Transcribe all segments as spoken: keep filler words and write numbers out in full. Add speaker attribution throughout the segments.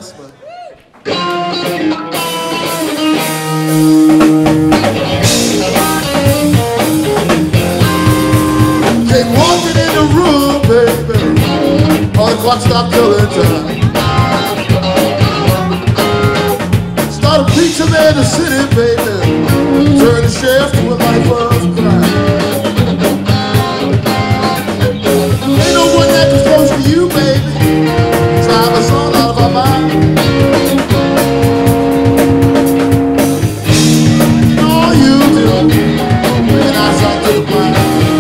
Speaker 1: this, but came walking in the room, baby. All the clock stopped killing time. Started preaching man in the city, baby. Turned the sheriff to a life of crime. Ain't no one that comes close to you, baby. Drive us all out of our mind. All you do, bringing our side to the blind.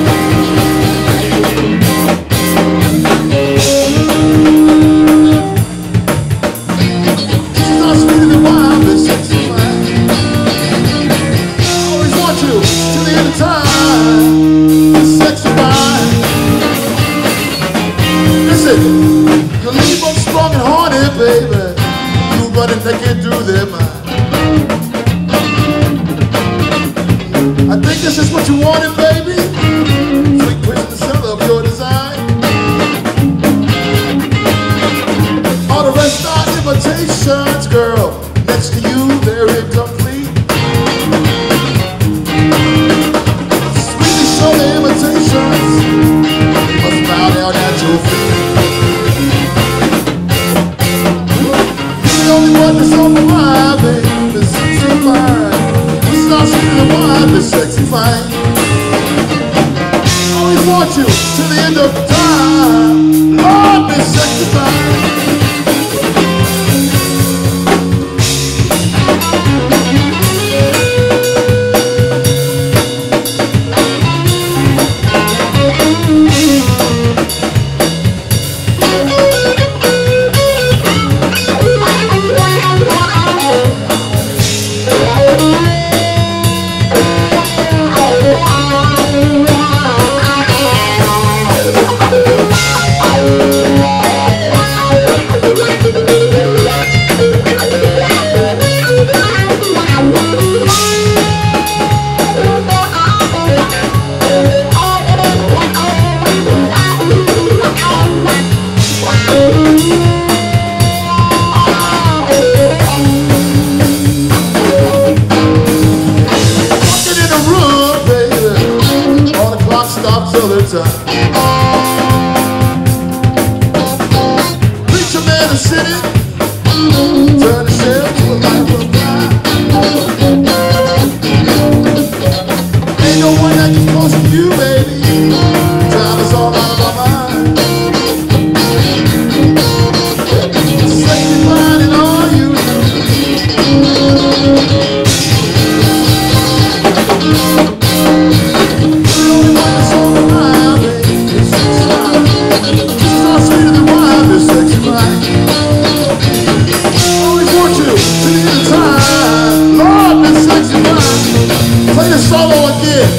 Speaker 1: She's not sweeter than wine, but sexy fine. I always want you till the end of time. Sexy fine. Listen, you leave them strong and horny, baby. You run and take it through their mind. I think this is what you wanted, baby. Sweet twist the cell of your design. All the rest are imitations, girl. Next to you, they're incomplete. Sweetly show the imitations. Must bow down at your feet. You're the only one that's on my mind, baby. It's sexy fine. It's not sweeter than wine, it's sexy fine. I always want you till the end of time. Lord, it's sexy fine. Preacher man in the city, turn the sheriff to a life of crime. Ain't no one that can close to you, baby. Drive us all out of our mind. Sexy fine and all you play the solo again.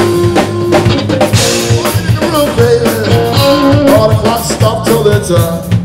Speaker 1: All the clocks stop till they're time.